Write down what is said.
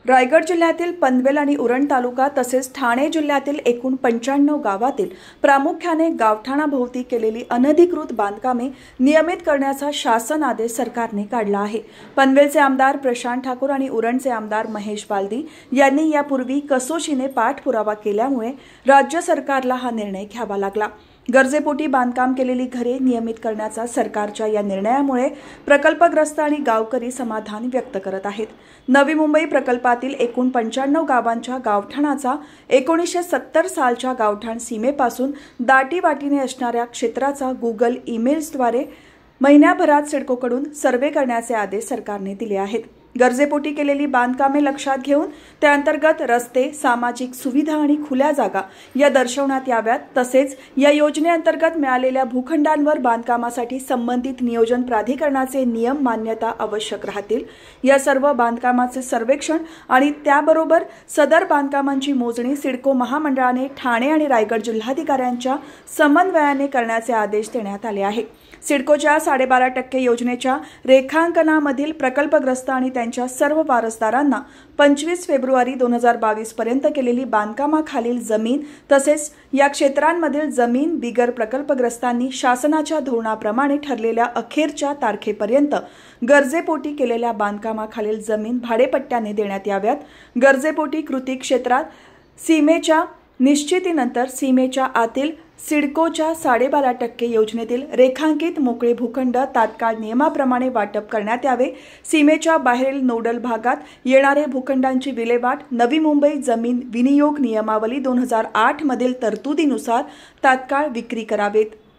रायगड जिल्ह्यातील पनवेल आणि उरण तालुका तसेच ठाणे जिल्ह्यातील एकूण 95 गावातील प्रामुख्याने गावठाणाभोवती केलेली अनधिकृत बांधकामे नियमित करण्याचा शासन आदेश सरकारने काढला आहे। पनवेलचे आमदार प्रशांत ठाकूर आणि उरणचे आमदार महेश बालदी यांनी यापूर्वी कसोशीने पाठपुरावा केल्यामुळे राज्य सरकारला हा निर्णय घ्यावा लागला। गरजेपोटी बांधकाम केलेली घरे नियमित करण्याचा सरकारच्या या निर्णयामुळे प्रकल्पग्रस्त आणि गावकरी समाधान व्यक्त करत आहेत। नवी मुंबई प्रकल्पातील एकूण 95 गावांच्या गावठाणाचा 1970 सालच्या गावठाण सीमेपासून दाटीवाटीने असणाऱ्या क्षेत्राचा गुगल ईमेल्सद्वारे महिन्याभरात सिडकोकडून सर्वे करण्याचे आदेश सरकारने दिले आहेत। गरजेपोटी केलेली बांधकामे लक्षात घेऊन त्याअंतर्गत रस्ते, सामाजिक सुविधा आणि खुल्या जागा या दर्शवण्यात याव्यात। तसेच या योजनेअंतर्गत मिळालेल्या भूखंडांवर बांधकामासाठी संबंधित नियोजन प्राधिकरणाचे नियम मान्यता आवश्यक राहतील। या सर्व बांधकामाचे सर्वेक्षण आणि त्याबरोबर सदर बांधकामांची मोजणी सिडको महामंडळाने ठाणे आणि रायगड जिल्हाधिकाऱ्यांच्या समन्वयाने करण्याचे आदेश देण्यात आले आहे। सिडकोच्या 12.5% योजनेच्या रेखांकनामधील प्रकल्पग्रस्त आणि त्यांच्या सर्व वारसदारांना 25 फेब्रुवारी 2022 पर्यंत केलेली बांधकामाखालील जमीन तसेच या क्षेत्रांमधील जमीन बिगर प्रकल्पग्रस्तांनी शासनाच्या धोरणाप्रमाणे ठरलेल्या अखेरच्या तारखेपर्यंत गरजेपोटी केलेल्या बांधकामाखालील जमीन भाडेपट्ट्याने देण्यात याव्यात। गरजेपोटी कृती क्षेत्रात सीमेच्या निश्चितीनंतर सीमेच्या आतील सिडकोच्या 12.5% योजनेतील रेखांकित मोकळे भूखंड तात्काळ नियमाप्रमाणे वाटप करण्यात यावे। सीमेच्या बाहेरील नोडल भागात येणारे भूखंडांची विल्हेवाट नवी मुंबई जमीन विनियोग नियमावली 2008 मधील तरतुदीनुसार तात्काळ विक्री करावेत।